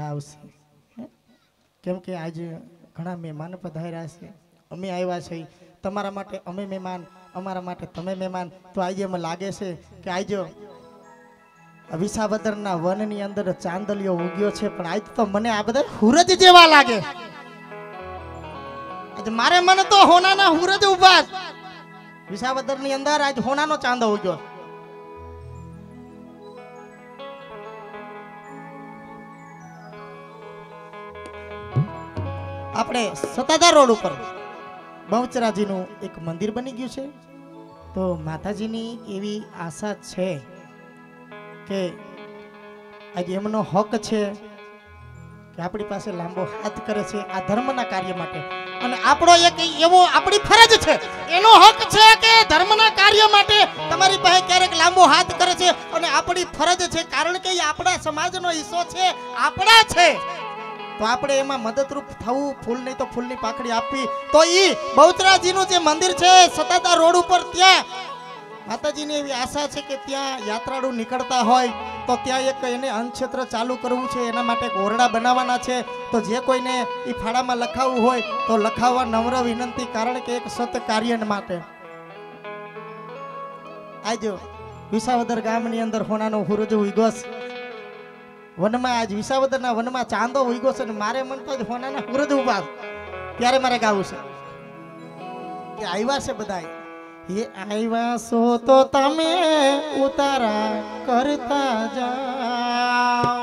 આવશે, કેમ કે આજે ઘણા મહેમાન પધાર્યા છે, અમે આવ્યા છીએ તમારા માટે, અમે મહેમાન, અમારા માટે તમે મહેમાન. તો આજે એમ લાગે છે કે આજે વિસાવદરના વનની અંદર ચાંદલિયો ઉગ્યો છે, પણ આજ તો મને આ બધા હુરજ જેવા લાગે. આજે મારે મને તો હોનાના હુરજ ઉભા. વિસાવદરની અંદર આજ હોનાનો ચાંદો ઉગ્યો. આપણે સતાધાર રોડ ઉપર બહુચરાજીનું એક મંદિર બની ગયું છે. તો માતાજીની એવી આશા છે કે આજે એમનો હક છે કે આપણી પાસે લાંબો હાથ કરે છે આ ધર્મના કાર્ય માટે, અને આપણો એક એવો આપણી ફરજ છે, એનો હક છે કે ધર્મના કાર્ય માટે તમારી પાસે ક્યારેક લાંબો હાથ કરે છે, અને આપણી ફરજ છે કારણ કે એ આપણા સમાજનો હિસ્સો છે, આપણા છે, તો આપણે એમાં મદદરૂપ થવું, ફૂલ નહીં તો ફૂલની પાખડી આપવી. તો ઈ બહુચરાજીનું જે મંદિર છે સતાધાર રોડ ઉપર, ત્યાં માતાજીની એવી આશા છે કે ત્યાં યાત્રાળુ નીકળતા હોય તો ત્યાં એક એને અન્નક્ષેત્ર ચાલુ કરવું છે, એના માટે એક ઓરડા બનાવવાના છે. તો જે કોઈને એ ફાળામાં લખાવવું હોય તો લખાવવા નમ્ર વિનંતી, કારણ કે એક સત કાર્ય માટે. આજ વિસાવદર ગામની અંદર હોનાનો હુરજ ઉગ્યો છે. વનમાં આજ વિસાવદરના વનમાં ચાંદો ઉગ્યો છે, ને મારે મન તો હોનાના હુરજ ઉભા. ત્યારે મારે ગાવું છે કે આવ્યા છે બધા, એ આવ્યા છો તો તમે ઉતારા કરતા જાઓ.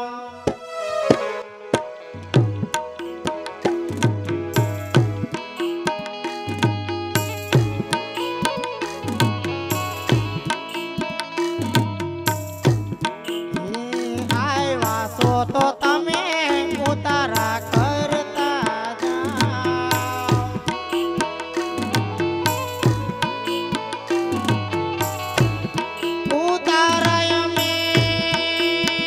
તો તમે ઉતારા કરતા જાઓ. ઉતારા અમે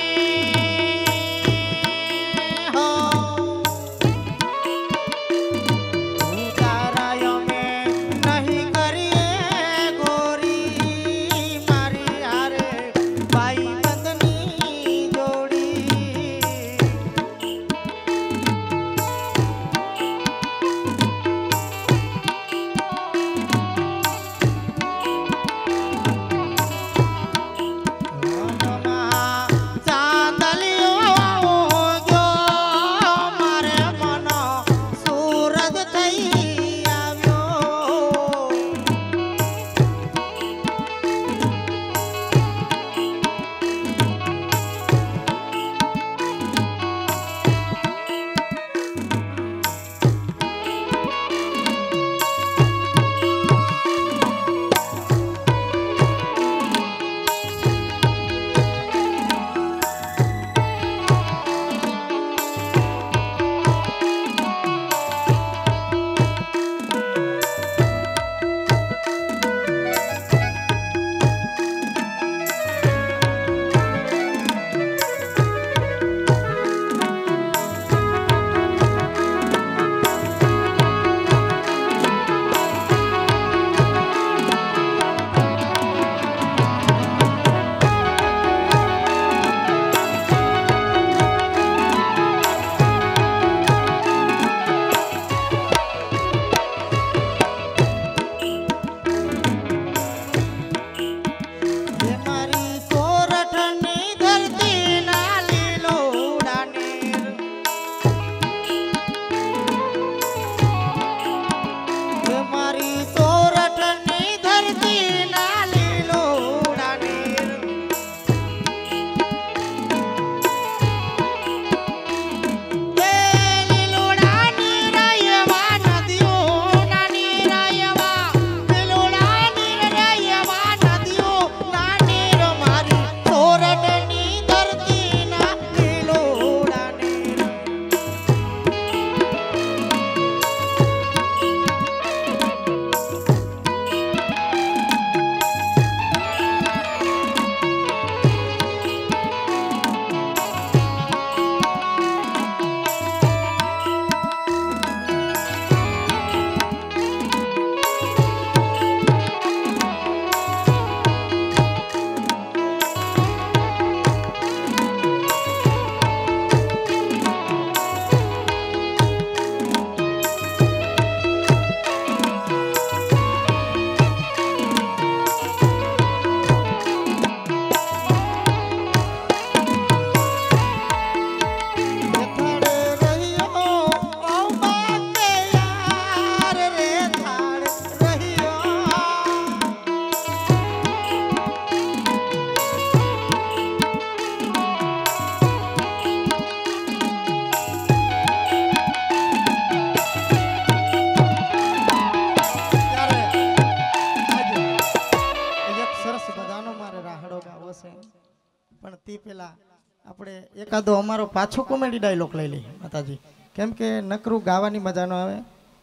એ પેલા આપણે એકાદો અમારો પાછો કોમેડી ડાયલોગ લઈ લઈએ માતાજી, કેમ કે નકરું ગાવાની મજા ન આવે.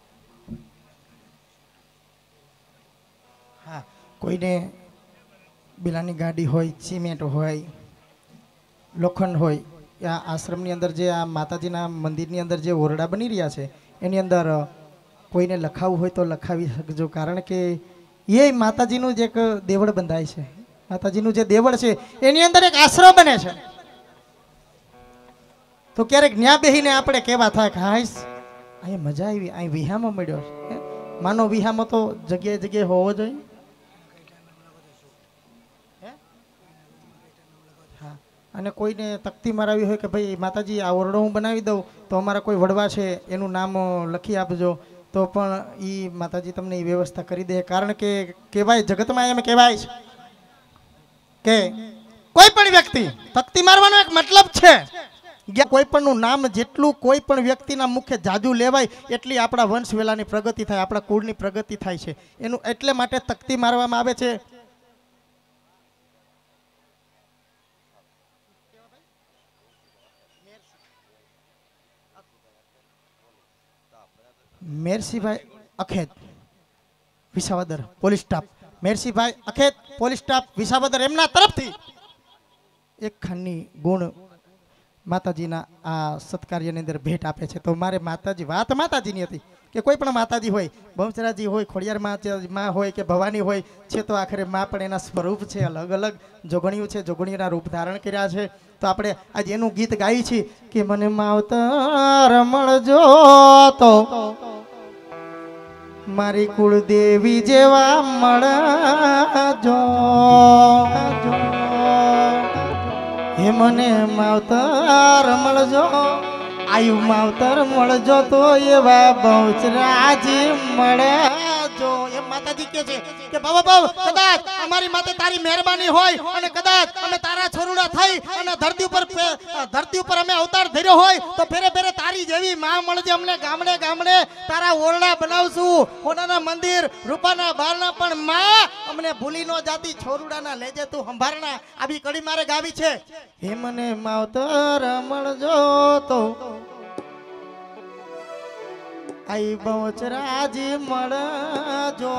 હા, કોઈને બિલાની ગાડી હોય, સિમેન્ટ હોય, લોખંડ હોય, આ આશ્રમની અંદર જે આ માતાજીના મંદિરની અંદર જે ઓરડા બની રહ્યા છે એની અંદર કોઈને લખાવવું હોય તો લખાવી શકજો, કારણ કે એ માતાજીનું જ એક દેવળ બંધાય છે. માતાજીનું જે દેવળ છે એની અંદર એક આશ્રમ બને છે. તો ક્યારેક ન્યા બેહીને આપણે કેવા થાય કે હાઈસ અહીં મજા આવી, અહીં વિહામાં મળ્યો છે. માનો વિહામાં તો જગ્યાએ જગ્યાએ હોવો જોઈએ. હા, અને કોઈને તકતી મરાવી હોય કે ભાઈ માતાજી આ ઓરડો હું બનાવી દઉં તો અમારા કોઈ વડવા છે એનું નામ લખી આપજો, તો પણ એ માતાજી તમને એ વ્યવસ્થા કરી દે. કારણ કે કહેવાય જગતમાં એમ કહેવાય છે કે કોઈ પણ વ્યક્તિ તકતી મારવાનો એક મતલબ છે, કોઈ પણ નું નામ જેટલું કોઈ પણ વ્યક્તિના મુખે જાજુ લેવાય એટલી આપણા વંશ વેલાની પ્રગતિ થાય, આપણા કુળની પ્રગતિ થાય છે. એનું એટલે માટે તકતી મારવામાં આવે છે. Mersibhai Akhet Visavadar police staff, Mersibhai Akhet police staff Visavadar, એમના તરફથી એક ખાનની ગુણ માતાજીના આ સત્કાર્યની અંદર ભેટ આપે છે. તો મારે માતાજી વાત માતાજીની હતી કે કોઈ પણ માતાજી હોય, બહુચરાજી હોય, ખોડિયાર માં હોય કે ભવાની હોય છે, તો આખરે માં પણ એના સ્વરૂપ છે, અલગ અલગ જોગણીઓ છે, જોગણીઓના રૂપ ધારણ કર્યા છે. તો આપણે આજે એનું ગીત ગાઈ છીએ કે મને માવતર મળજો તો મારી કુળદેવી જેવા મળજો, હે મને માવતર મળજો, આયુ માવતર મળજો તો એવા બહુચરાજી મળજો. એમ માતાજી કહે છે કે બાબા બાવ કદાચ અમારી માથે તારી મહેરબાની હોય અને કદાચ અમે તારા છોરુડા થઈ અને ધરતી ઉપર અમે અવતાર ધર્યો હોય તો ફેરે ફેરે તારી જેવી માં મળજે અમને. ગામડે ગામડે તારા ઓરડા બનાવશું, સોનાના મંદિર, રૂપાના બારણા, પણ માં અમને ભૂલી નો જાતી, છોરુડાના લેજે તું સંભારણા. આવી કડી મારે ગાવી છે. હે મને માવતર મળજો તો આઈ બહુચરાજી મળજો.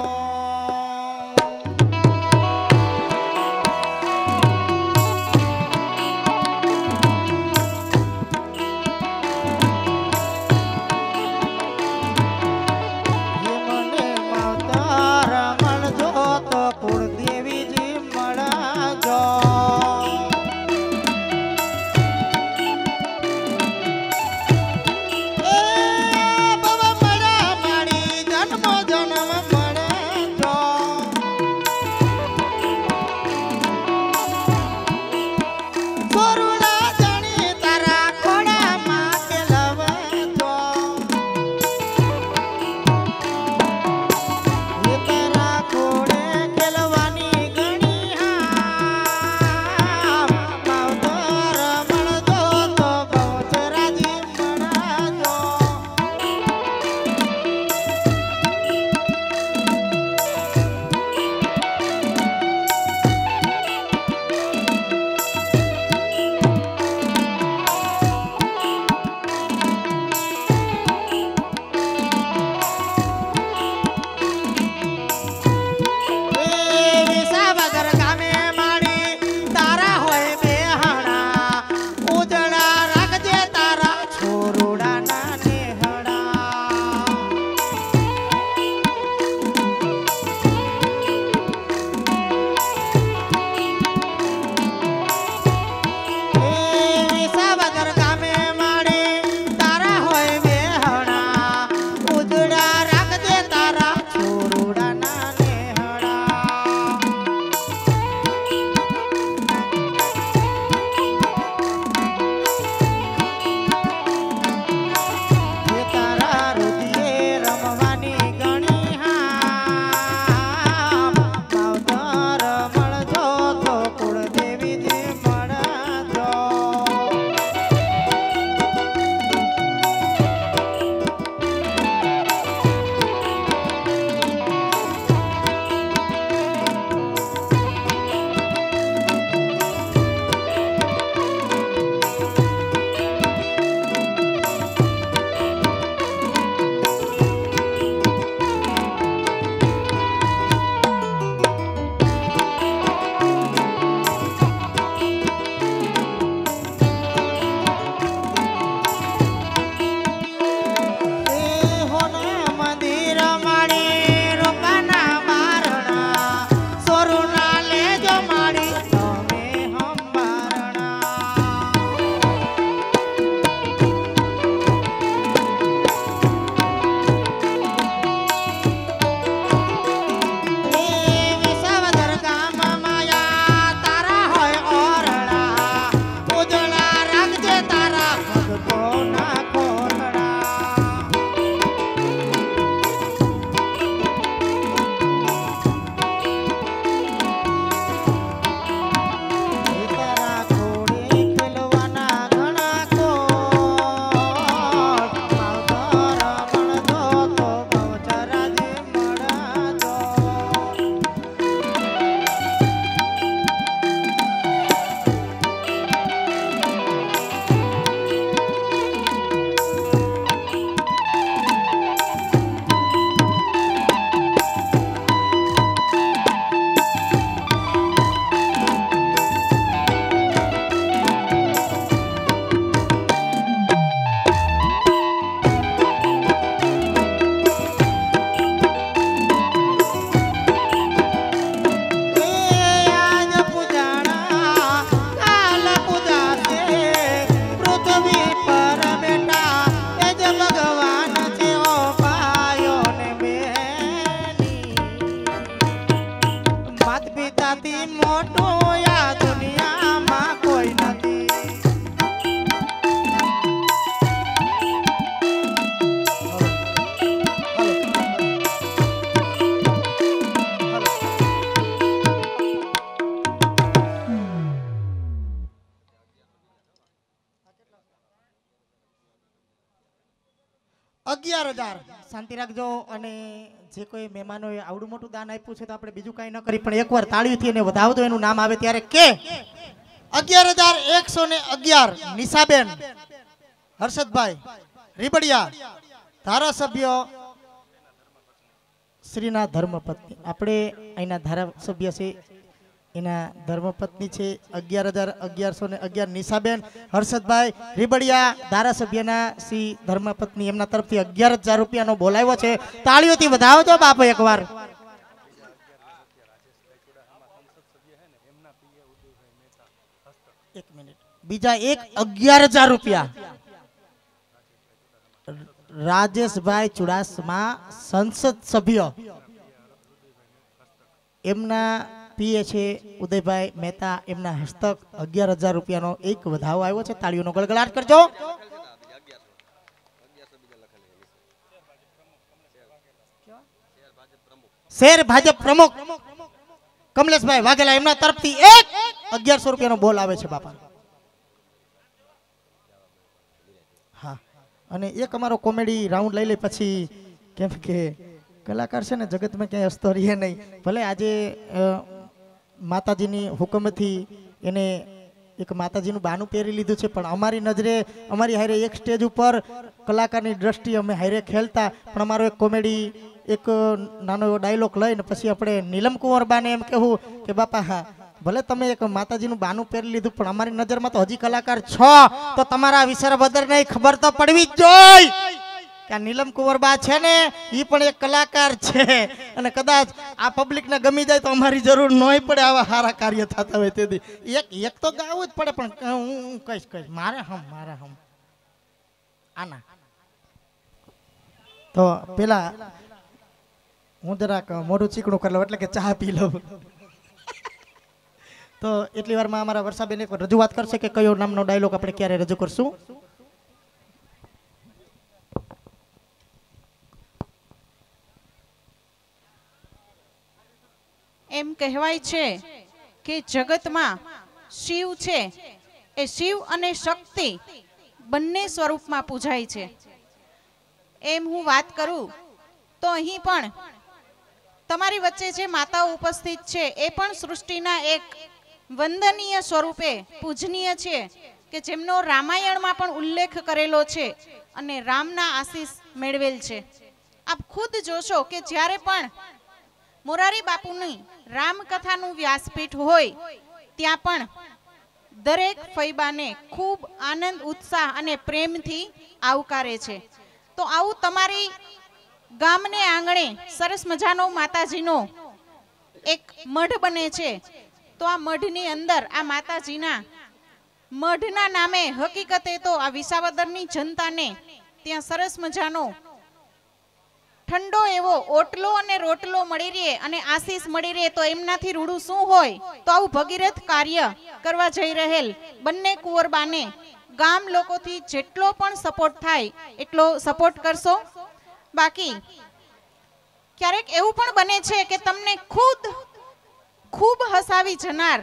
11,000 શાંતિ રાખજો. અને જે કોઈ મહેમાનોએ આવડું મોટું દાન આપ્યું છે તો આપણે બીજું કાંઈ ન કરી પણ એકવાર તાળીઓથી એને વધાવતો એનું નામ આવે ત્યારે કે 11,111 નિશાબેન હર્ષદભાઈ રીબડિયા ધારાસભ્ય શ્રીના ધર્મપત્ની. આપણે અહીંના ધારાસભ્ય છે એના ધર્મપત્ની છે. 11,111 નિશાબેન હર્ષદભાઈ રીબડિયા ધારાસભ્યના શ્રી ધર્મપત્ની એમના તરફથી 11,000 રૂપિયાનો બોલાવ્યો છે. તાળીઓથી વધાવજો બાપો એકવાર. એક મિનિટ. બીજા 11,000 રૂપિયા રાજેશભાઈ ચુડાસમા સંસદ સભ્ય એમના પીએ છે ઉદયભાઈ મહેતા એમના હસ્તક 11,000 રૂપિયાનો એક વધાવો આવ્યો છે. તાળીઓનો ગળગળાટ કરજો. શહેર ભાજપ પ્રમુખ કમલેશભાઈ વાઘેલા એમના તરફથી 1,100 રૂપિયાનો બોલ આવે છે બાપા. હા, અને એક અમારો કોમેડી રાઉન્ડ લઈ લે પછી કેમ કે કલાકાર છે ને જગતમાં ક્યાંય હસતો રહે નહીં. ભલે આજે માતાજીની હુકમથી એને એક માતાજીનું બાનું પહેરી લીધું છે પણ અમારી નજરે અમારી હારે એક સ્ટેજ ઉપર કલાકારની દ્રષ્ટિએ અમે હારે ખેલતા પણ અમારો એક કોમેડી એક નાનો એવો ડાયલોગ લઈને પછી આપણે નીલમ કુંવરબાને એમ કહેવું કે બાપા હા ભલે તમે એક માતાજીનું બાનું પહેરી લીધું પણ અમારી નજરમાં તો હજી કલાકાર છો તો તમારા વિસર બદર નહીં ખબર તો પડવી જ જોઈ કે નીલમ કુંવરબા છે ને એ પણ એક કલાકાર છે અને કદાચ આ પબ્લિકને ગમી જાય તો અમારી જરૂર નોય પડે આવા સારા કાર્ય થતા હોય તેથી એક તો ગાવું જ પડે પણ હું કહીશ મારે હમ આના તો પેલા હું જરાક મોઢું ચીકણું કરી લઉં એટલે કે ચા પી લઉં. તો એટલી વારમાં અમારા વર્ષાબેન એક રજૂઆત કરશે કે કયો નામનો ડાયલોગ આપણે ક્યારે રજૂ કરશું. એમ કહેવાય છે કે જગતમાં શિવ છે એ શિવ અને શક્તિ બંને સ્વરૂપમાં પૂજાય છે. એમ હું વાત કરું તો અહીં પણ તમારી વચ્ચે જે માતાઓ ઉપસ્થિત છે એ પણ સૃષ્ટિના એક વંદનીય સ્વરૂપે પૂજનીય છે કે જેમનો રામાયણમાં પણ ઉલ્લેખ કરેલો છે અને રામના આશીષ મેળવેલ છે. આપ ખુદ જોશો કે જ્યારે પણ મોરારી બાપુની રામકથાનું વ્યાસપીઠ હોય ત્યાં પણ દરેક ફૈબાને ખૂબ આનંદ ઉત્સાહ અને પ્રેમથી આવકારે છે. તો આવું તમારી ગામને આંગણે સરસ મજાનો માતાજીનો એક મઢ બને છે. તો આ મઢની અંદર આ માતાજીના મઢના નામે હકીકતે તો આ વિસાવદરની જનતાને ત્યાં સરસ મજાનો ઠંડો એવો ઓટલો અને રોટલો મળી રહે અને આશીષ મળી રહે. તો એમનાથી રૂડું શું હોય? તો આવું ભગીરથ કાર્ય કરવા જઈ રહેલ બંને કુંવરબાને ગામ લોકોથી જેટલો પણ સપોર્ટ થાય એટલો સપોર્ટ કરશો. બાકી ક્યારેક એવું પણ બને છે કે તમને ખૂબ હસાવી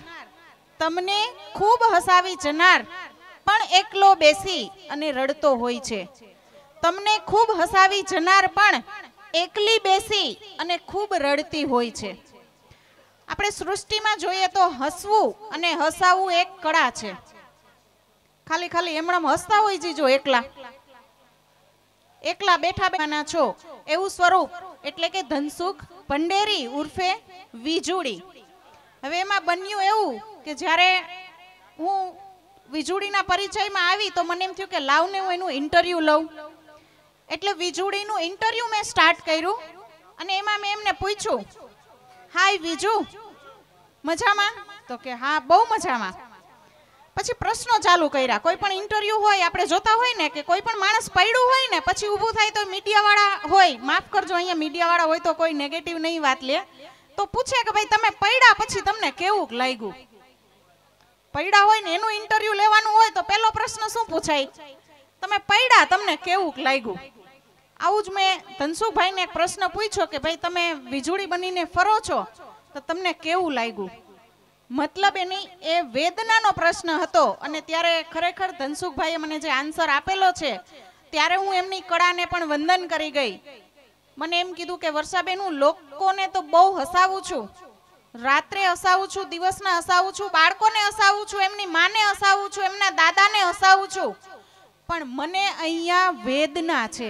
જનાર પણ એકલો બેસી અને રડતો હોય છે. તમને ખૂબ હસાવી જનાર પણ એકલી બેસી અને ખૂબ રડતી હોય છે. આપણે સૃષ્ટિમાં જોઈએ તો હસવું અને હસાવવું એક કળા છે. ખાલી એમણામ હસતા હોય જીજો એકલા બેઠા છો એવું સ્વરૂપ એટલે કે ધનસુખ ભંડેરી ઉર્ફે વીજુડી. હવે એમાં બન્યું એવું કે જ્યારે હું વીજુડીના પરિચયમાં આવી તો મને એમ થયું કે લાવને હું એનું ઇન્ટરવ્યુ લઉં. એટલે વીજુડીનું ઇન્ટરવ્યુ મેં સ્ટાર્ટ કર્યું અને એમાં મેં એમને પૂછ્યું, હાય વીજુ, મજામાં? તો કે હા, બહુ મજામાં. પછી પ્રશ્નો ચાલુ કર્યા. કોઈ પણ ઇન્ટરવ્યુ હોય આપણે જોતા હોય ને કે કોઈ પણ માણસ પડ્યું હોય ને પછી ઊભું થાય તો મીડિયાવાળા હોય, માફ કરજો અહીંયા મીડિયાવાળા હોય તો કોઈ નેગેટિવ નહીં વાત લે, તો પૂછે કે ભાઈ તમે પડ્યા પછી તમને કેવું લાગ્યું? પડ્યા હોય ને એનું ઇન્ટરવ્યુ લેવાનું હોય તો પહેલો પ્રશ્ન શું પૂછાય? તમે પડ્યા તમને કેવું લાગ્યું? આવું જ મેં ધનસુખભાઈને એક પ્રશ્ન પૂછ્યો કે ભાઈ તમે વીજળી બનીને ફરો છો તો તમને કેવું લાગ્યું? મતલબ એની એ વેદનાનો પ્રશ્ન હતો. અને ત્યારે ખરેખર ધનસુખભાઈએ મને જે આન્સર આપેલો છે ત્યારે હું એમની કળાને પણ વંદન કરી ગઈ. મને એમ કીધું કે વર્ષાબેન, હું લોકોને તો બહુ હસાવું છું, રાત્રે હસાવું છું, દિવસના હસાવું છું, બાળકોને હસાવું છું, એમની માને હસાવું છું, એમના દાદાને હસાવું છું, પણ મને અહીંયા વેદના છે.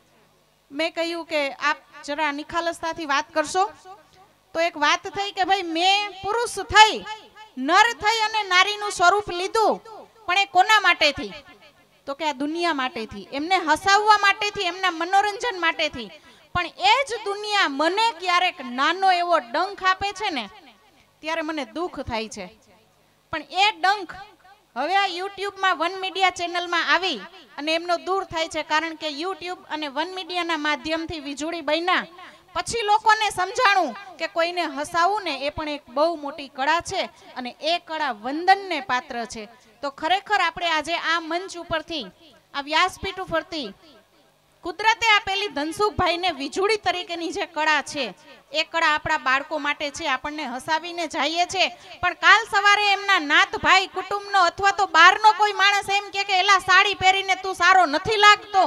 મેં કહ્યું કે આપ જરા નિખાલસતાથી વાત કરશો. તો એક વાત થઈ કે ભાઈ મેં પુરુષ થઈ, નર થઈ અને નારીનું સ્વરૂપ લીધું, પણ એ કોના માટેથી? તો કે આ દુનિયા માટેથી, એમને હસાવવા માટેથી, એમના મનોરંજન માટેથી. પણ એ જ દુનિયા મને ક્યારેક નાનો એવો ડંખ આપે છે ને ત્યારે મને દુઃખ થાય છે. પણ એ ડંખ હવે આ યુટ્યુબમાં વન મીડિયા ચેનલમાં આવી અને એમનો દૂર થાય છે. કારણ કે યુટ્યુબ અને વન મીડિયાના માધ્યમથી વીજળી બન્યા પછી લોકોને સમજાણું કે કોઈને હસાવવું ને એ પણ એક બહુ મોટી કળા છે અને એ કળા વંદનને પાત્ર છે. તો ખરેખર આપણે આજે આ મંચ ઉપરથી, આ વ્યાસપીઠ ઉપરથી કુદરતે આપેલી ધનસુખભાઈને વીજળી તરીકેની જે કળા છે એ કળા આપણા બાળકો માટે છે. આપણને હસાવીને જઈએ છે, પણ કાલ સવારે એમના નાત ભાઈ કુટુંબનો અથવા તો બહારનો કોઈ માણસ એમ કે એલા સાડી પહેરીને તું સારો નથી લાગતો,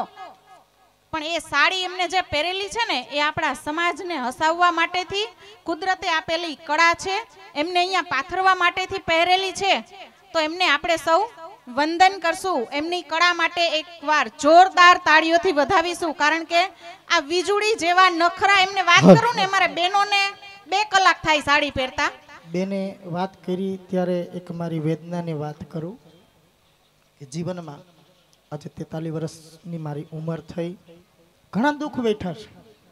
પણ એ સાડી એમને જે પહેરેલી છે ને એ આપણા સમાજને હસાવવા માટેથી કુદરતે આપેલી કળા છે. એમને અહીંયા પાથરવા માટેથી પહેરેલી છે. તો એમને આપણે સૌ વંદન કરશું. એમની કળા માટે એકવાર જોરદાર તાળીઓથી વધાવીશું. કારણ કે આ વીજળી જેવા નખરા, એમને વાત કરું ને અમારે બેનોને 2 કલાક થાય સાડી પહેરતા. બેને વાત કરી ત્યારે એક મારી વેદનાની વાત કરું કે જીવનમાં આજે 43 વર્ષની મારી ઉંમર થઈ, ઘણા દુઃખ બેઠા છે,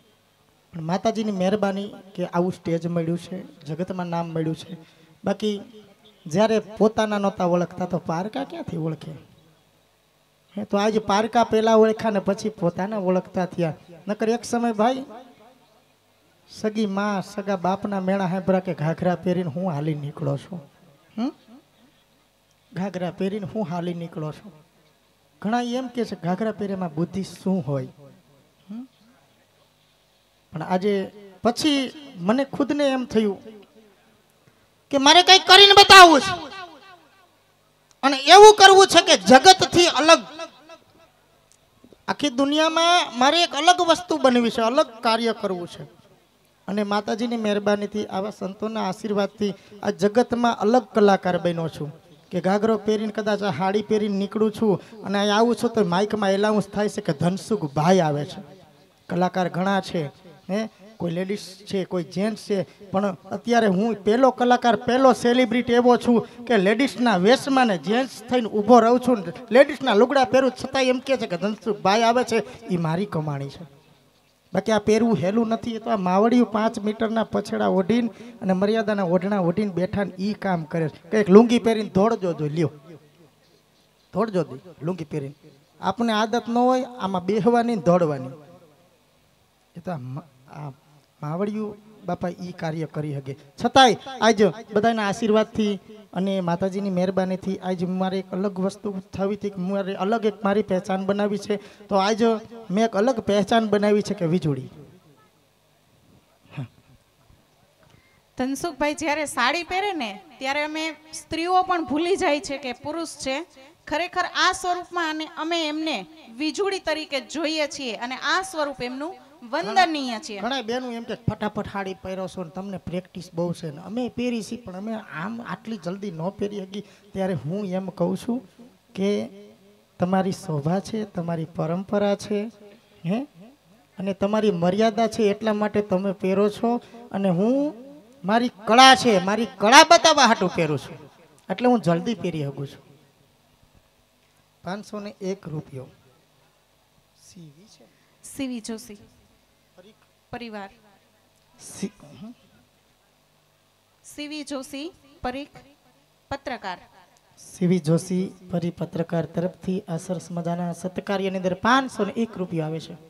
પણ માતાજીની મહેરબાની કે આવું સ્ટેજ મળ્યું છે, જગતમાં નામ મળ્યું છે. બાકી જ્યારે પોતાના નહોતા ઓળખતા તો પારકા ક્યાંથી ઓળખે? તો આજે પારકા પહેલા ઓળખ્યા ને પછી પોતાના ઓળખતા થયા. નકર એક સમય ભાઈ સગી માં, સગા બાપના મેળા હાંભળા કે ઘાઘરા પહેરીને હું હાલી નીકળો છું, ઘાઘરા પહેરીને હું હાલી નીકળો છું. ઘણા એમ કે છે ઘાઘરા પહેરેમાં બુદ્ધિ શું હોય? પણ આજે પછી મને ખુદને એમ થયું કે મારે કઈ કરીને બતાવવું છે અને એવું કરવું છે કે જગતથી અલગ, આખી દુનિયામાં મારે એક અલગ વસ્તુ બનવી છે, અલગ કાર્ય કરવું છે. અને માતાજીની મહેરબાનીથી, આવા સંતોના આશીર્વાદથી આ જગતમાં અલગ કલાકાર બન્યો છું કે ઘાઘરો પહેરીને કદાચ આ હાડી પહેરીને નીકળું છું અને અહીં આવું છું તો માઇકમાં એલાઉન્સ થાય છે કે ધનસુખ ભાઈ આવે છે. કલાકાર ઘણા છે, કોઈ લેડીઝ છે, કોઈ જેન્ટ્સ છે, પણ અત્યારે હું પહેલો કલાકાર, પહેલો સેલિબ્રિટી એવો છું કે લેડીઝના વેશમાં ને જેન્ટ્સ થઈને ઊભો રહું છું, લેડીઝના લુગડા પહેરું છતાં એમ કહે છે કે ધનસુખ ભાઈ આવે છે. એ મારી કમાણી છે, બાકી આ પહેરવું હેલું નથી. એ તો આ માવડિયું 5 મીટરના પછડા ઓઢીને અને મર્યાદાના ઓઢણા ઓઢીને બેઠા ને ઈ કામ કરે છે. કંઈક લુંગી પહેરીને દોડજો જો લ્યો, દોડજો દે લુંગી પહેરીને. આપણે આદત ન હોય આમાં બેહવાની ને દોડવાની. એ તો આ માવડિયું બાપા ઈ કાર્ય કરી શકે. છતાંય આજ બધાના આશીર્વાદથી અને માતાજીની મહેરબાનીથી આજ મારે એક અલગ વસ્તુ થવી હતી, મારે અલગ એક મારી પહેચાન બનાવી છે. તો આજ મેં એક અલગ પહેચાન બનાવી છે કે વીજળી. ધનસુખભાઈ જ્યારે સાડી પહેરે ને ત્યારે અમે સ્ત્રીઓ પણ ભૂલી જાય છે કે પુરુષ છે. ખરેખર આ સ્વરૂપમાં અને અમે એમને વીજળી તરીકે જોઈએ છીએ અને આ સ્વરૂપ એમનું વંદનીય છે. ઘણા બેનું એમ કે ફટાફટ સાડી પહેરો છો ને તમને પ્રેક્ટિસ બહુ છે ને અમે પહેરી છીએ, પણ અમે આમ આટલી જલ્દી ન પહેરી શકી. ત્યારે હું એમ કહું છું કે તમારી શોભા છે, તમારી પરંપરા છે, હે, અને તમારી મર્યાદા છે, એટલા માટે તમે પહેરો છો. અને હું મારી કળા છે, મારી કળા બતાવવા હાટું પહેરું છું, એટલે હું જલ્દી પહેરી શકું છું. 501 રૂપિયો. સીવી છે, સીવી જોશી પરિવાર, સીવી જોશી પરીખ પત્રકાર, સીવી જોશી પરિપત્રકાર તરફથી આ સરસ મજાના સત્કાર્યની અંદર 501 રૂપિયો આવે છે.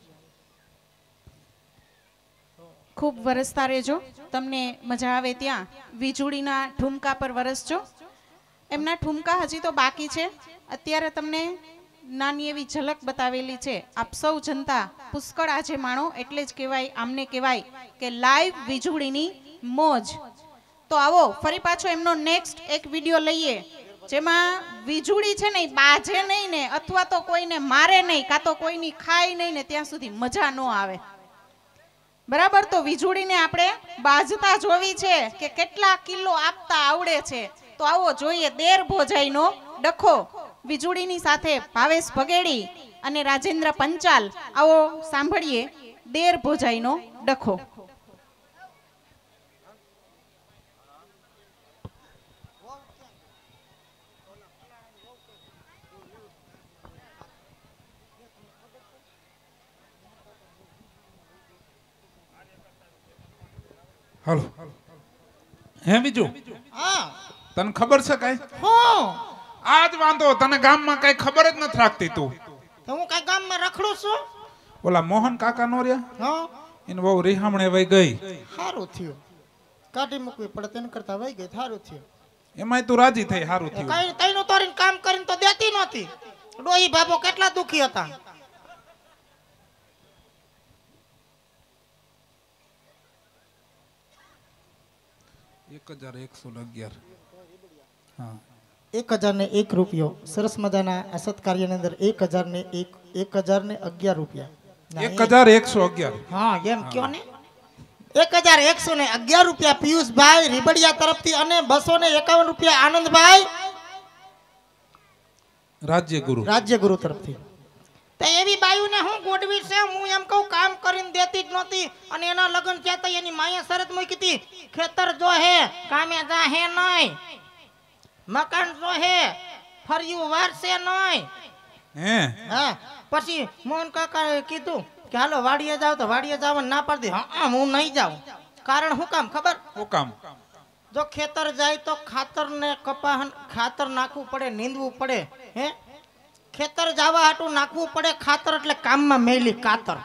ખૂબ વરસતા રહેજો, તમને મજા આવે ત્યાં વીજળીના ઠુમકા પર વરસજો. એમના ઠુમકા હજી તો બાકી છે. અત્યારે તમને નાની એવી ઝલક બતાવેલી છે. આપ સૌ જનતા પુષ્કળ આજે માણો, એટલે જ કહેવાય, આમને કહેવાય કે લાઈવ વીજળીની મોજ. તો આવો ફરી પાછો એમનો નેક્સ્ટ એક વિડીયો લઈએ, જેમાં વીજળી છે ને બાજે નહીં ને, અથવા તો કોઈને મારે નહીં, કાં તો કોઈની ખાય નહીં ને, ત્યાં સુધી મજા ન આવે. બરાબર? તો વીજળીને આપણે બાજતા જોવી છે કે કેટલા કિલો આપતા આવડે છે. તો આવો જોઈએ દેર ભોજાઈનો ડખો. વીજળીની સાથે ભાવેશ ભગેડી અને રાજેન્દ્ર પંચાલ. આવો સાંભળીએ દેર ભોજાઈનો ડખો. હાલો હે બીજું હા, તને ખબર છે કઈ? હું આજ વાંધો તને ગામમાં કઈ ખબર જ નથી રાખતી તું. તો હું કઈ ગામમાં રખડું છું? ઓલા મોહન કાકા નો રહ્યા, હા, એને બહુ રિહામણે વઈ ગઈ. સારું થયું, કાઢી મૂકવી પડે તેને કરતા વહી ગઈ, સારું થયું. એમાંય તું રાજી થઈ, સારું થયું. કઈ તઈનું તોરીને કામ કરીને તો દેતી નહોતી. ડોહી બાબો કેટલા દુખી હતા. હા, 1001 રૂપિયો. સરસ મજાના આ સત્કાર્યની અંદર 1011 રૂપિયા. 1111. હા, એમ કયો ને, 1111 રૂપિયા પિયુષભાઈ રીબડિયા તરફથી અને 251 રૂપિયા આનંદભાઈ રાજ્યગુરુ તરફથી. તો એવી બાયુને હું ગોડવી છે, હું એમ કહું કામ કરીને દેતી જ નહોતી. અને એના લગ્ન થયા હતા, એની માયા શરત મૂકી હતી, ખેતર જો હે કામે જા હે નહીં, મકાન જો હે ફર્યું વારસે નહીં. હે હા, પછી મોહન કાકાએ કીધું કે હાલો વાડીએ જાવ, તો વાડીએ જવાનું ના પાડી. હા, હું નહીં જાઉં. કારણ શું કામ ખબર? શું કામ? જો ખેતર જાય તો ખાતર ને કપા ખાતર નાખવું પડે, નીંદવું પડે. હે, ખેતર જવા હાટું નાખવું પડે ખાતર, એટલે કામમાં મેલી કાતર.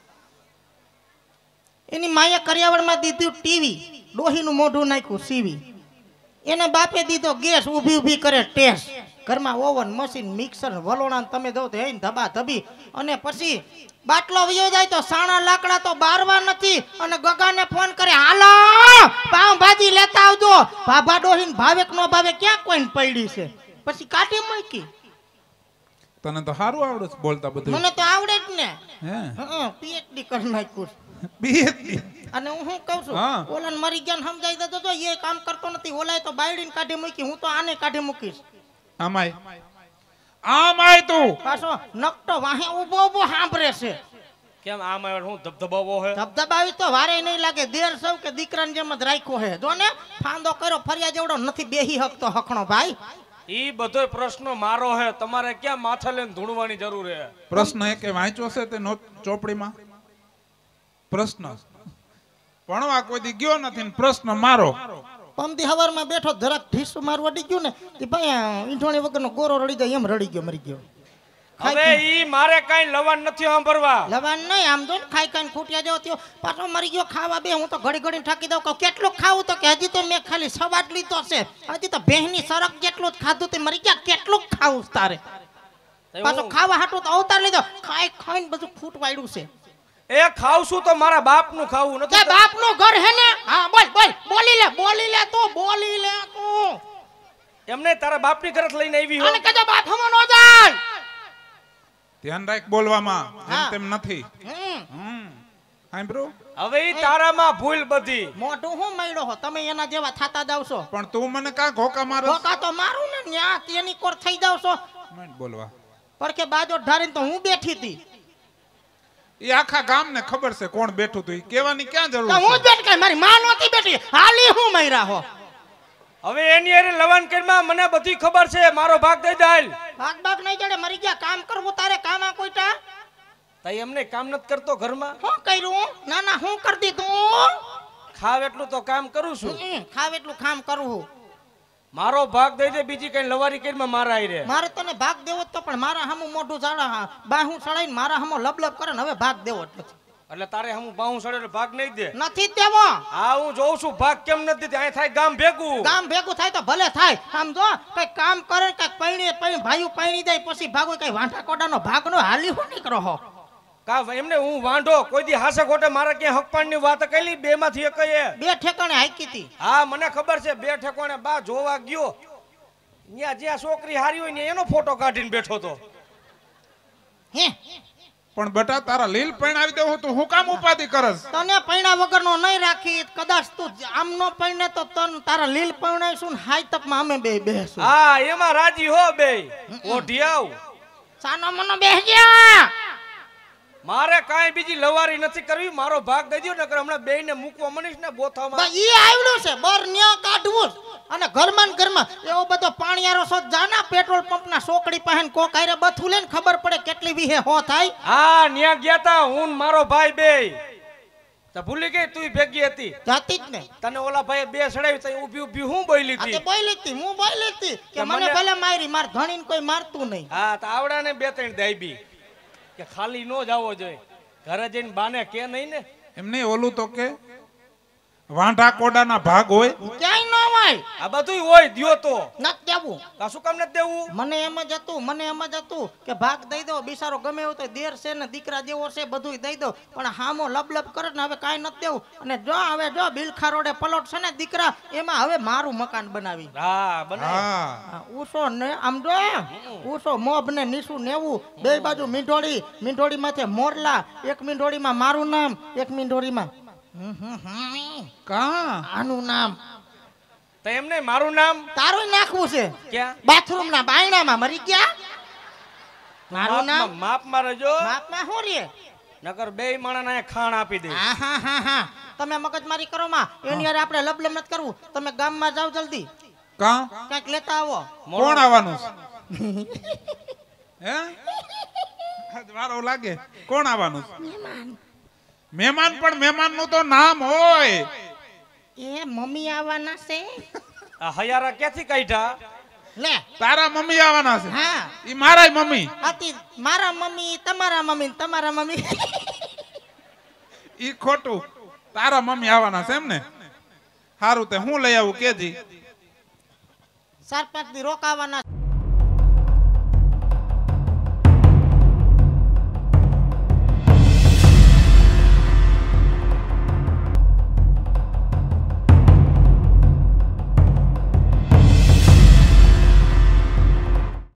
એની માએ કરિયાવળમાં દીધું ટીવી, ડોહીનું મોઢું નાખ્યું સીવી. એને બાપે દીધો ગેસ, ઊભી ઊભી કરે ટેસ. ઘરમાં ઓવન, મશીન, મિક્સર, વલોણા તમે દો તો એને ધબા ધબી. અને પછી બાટલો વયો જાય તો સાણા લાકડા તો બારવા નથી. અને ગગાને ફોન કરે, હાલો પાવ ભાજી લેતા આવજો. ભાભા ડોહીન ભાવે કે નો ભાવે ક્યાં કોઈને પડી છે. પછી કાઢી મૂકી. તને તો સારું આવડે છે બોલતા બધું. મને તો આવડે જ ને. હે, પીએચડી કરી નાખ્યું. પીએચડી. અને હું શું કહું છું, ઓલાને મારી જ્ઞાન સમજાઈ દેતો તો એ કામ કરતો નથી. ઓલાએ તો બાયડીને કાઢી મૂકી, હું તો આને કાઢી મૂકીશ. આમાય તું પાછો નકટો વાહે ઊભો ઊભો સાંભળે છે. કેમ આમાં હું ધબધબાવો હે? ધબધબાવી તો વારે નહીં લાગે. દેર સૌ કે દીકરાને જેમ જ રાખ્યો હે. જો ને ફાંદો કર્યો, ફરિયા જેવડો નથી બેહી હકતો હખણો ભાઈ. ઈ બધો પ્રશ્ન મારો હે, તમારે ક્યાં માથે લઈને ધૂણવાની જરૂર હે? પ્રશ્ન એ કે વાંચ્યો છે તે ચોપડીમાં? પ્રશ્ન ભણવા કોઈ દી ગયો નથી ને પ્રશ્ન મારો. પમદી હવારમાં બેઠો જરાક ઢીસ મારવા ડી ગયું ને તે ભાઈ ઈંઠોણી વગરનો ગોરો રડી જાય એમ રડી ગયો મરી ગયો. હવે ઈ મારે કઈ લવાન નથી સાંભળવા. લવાન નહીં આમ જો ને ખાઈ ખાઈને ખૂટ્યા જેવો થયો પાછો મરી ગયો ખાવા બે. હું તો ઘડી ઘડી થાકી દઉં કહું કેટલું ખાવું તો કે હજી તો મેં ખાલી સવાટ લીધો છે હજી તો ભેંની સરક જેટલું જ ખાધું તે મરી ગયા કેટલું ખાવું તારે પાછો ખાવા હાટું તો અવતાર લીધો ખાઈ ખાઈને બધું ફૂટ વાળ્યું છે. એ ખાવશું તો મારા બાપનું ખાવું તે નથી. બાપનું ઘર હે ને હા બોલ બોલ બોલી લે તું બોલી લે તું એમને તારા બાપની ઘરે જ લઈને આવી હો. અને કજો બાપ હમો નો જાય ધ્યાન રાખ બોલવામાં હા. એમ તેમ નથી. સાંભળ્યું? હવે ઈ તારામાં ભૂલ બધી. મોઢું હું મળ્યો હો તમે એના જેવા થાતા જાવ છો. પણ તું મને કા ઘોકા મારસ? ધોકા તો મારું ને ન્યા તેની કોર થઈ જાવ છો. મને બોલવા પડકે બાજો ઢારીને તો હું બેઠી હતી એ આખા ગામને ખબર છે કોણ બેઠું હતું. ઈ કહેવાની ક્યાં જરૂર તો હું જ છે? બેઠ કે મારી માં નહોતી બેઠી હાલી હું મયરા હો. હવે એની હારે લવાન કરીમાં મને બધી ખબર છે. મારો ભાગ દઈ દાલ. ભાગ નહીં જડે મરી ગયા કામ કરવું તારે કામા કોઈટા તઈ એમને કામ નથી કરતો ઘરમાં. હું કર્યું ના ના હું કરી દીધું ખાવ એટલું તો કામ કરું છું. ખાવ એટલું કામ કરવું. મારો ભાગ દઈ દે બીજી કઈ લવારી કરીમાં મારા આઈ રે. મારે તને ભાગ દેવો જ તો પણ મારા હામું મોઢું જાડા બાહું ચડાઈને મારા હામો લબલબ કરે ને હવે ભાગ દેવો જ નથી. એટલે તારે હું બાહું સડે ભાગ નહીં દે. નથી જ દેવો. હા હું જોઉં છું ભાગ કેમ નથી દેતી. અહીં થાય ગામ ભેગું. ગામ ભેગું થાય તો ભલે થાય આમ જો કઈ કામ કરે કઈ પૈણી ભાઈઓ પૈણી જાય પછી ભાગો કઈ વાંઢા કોડાનો ભાગ નો હાલી હું નીકળો હો. કા એમને હું વાંઢો કોઈ દી હાસે ખોટે મારા ક્યાં હકપાણની વાત કઈલી બે માંથી એક બે ઠેકાણે હાકી હતી. હા મને ખબર છે બે ઠેકોણે બા જોવા ગયો ન્યા જ્યાં છોકરી હારી હોય ને એનો ફોટો કાઢીને બેઠો તો. હે પણ બેટા તારા લીલ પૈણાવી દેવું તું હું કામ ઉપાધિ કરસ? તને પૈણા વગરનો નહીં રાખી કદાચ તું આમ નો પૈણે તો તન તારા લીલ પૈણાઈશું ને હાઈ તકમાં અમે બે બેસું. હા એમાં રાજી હો બે ઓઢી આવ. સાનો મનો બેહ્યા મારે કાંઈ બીજી લવારી નથી કરવી. મારો ભાગ દઈ દો નકર હમણાં બેયને મૂકવા મનીશ ને બોથામાં. ઈ આવડ્યું છે બર ન્યા કાઢવું અને ઘરમાં ને ઘરમાં એવો બધો પાણીયારો સોત જાના પેટ્રોલ પંપના સોકડી પહેન કો કાયરે બથું લે ને ખબર પડે કેટલી વીહે હો થાય. હા ન્યા ગયા તા હું ને મારો ભાઈ બે તો ભૂલી ગઈ તું ભેગી હતી. જાતી જ ને તને ઓલા ભાઈ બે સડાવી તો ઊભી ઊભી હું બોલી આ તે હતી. બોલી હતી હું બોલી હતી કે કે મને મને- ભલે મારી માર ધણીને કોઈ મારતું નહીં. હા તો આવડાને બે ત્રણ દાઈબી કે ખાલી નો જાવો જોઈએ. ઘરે જઈને બાને કે નહીં ને. એમને ઓલું તો કે વાંઢા કોડાના ભાગ હોય. ક્યાંય ન હોય આ બધું હોય દ્યો તો નત દેવું. આ શું કામ નથી દેવું? મને એમ જ હતું કે ભાગ દઈ દો બિચારો ગમે એવું તો દેર છે ને દીકરા જેવો છે બધું દઈ દો પણ હામો લબલબ કરે ને હવે કાંઈ નથી દેવું. અને જો હવે જો બિલખા રોડે પલોટ છે ને દીકરા એમાં હવે મારું મકાન બનાવી. હા બનાય. હા ઉસો ને આમ જો ઉસો મોભ ને નીસું નેવું બે બાજુ મીંઢોળી માથે મોરલા એક મીંઢોળીમાં મારું નામ એક મીંઢોળીમાં કા આનું નામ. તો એમને મારું નામ તારું નાખવું છે ક્યાં? બાથરૂમ ના બાયણામાં મરી ગયા. મારું નામ માપ મારે જો બાપમાં શું રે નકર બે માણસને ખાણ આપી દે. હા તમે મગજમારી કરો માં એની યાર આપણે લબલબ નથી કરવું. તમે ગામમાં જાવ જલ્દી કા કઈક લેતા આવો. કોણ આવવાનું છે? હે આજ વારો લાગે કોણ આવવાનું છે? મહેમાન પણ મહેમાન નું તો નામ હોય. એ મમ્મી આવવાના છે. આ હયારા ક્યાંથી કાઢ્યા? લે તારા મમ્મી આવવાના છે? હા ઈ મારાય મમ્મી. આતી મારા મમ્મી તમારા મમ્મી ઈ ખોટું. તારા મમ્મી આવવાના છે એમ ને? સારું તે હું લઈ આવું કેજી. 4-5 દી રોકાવાના.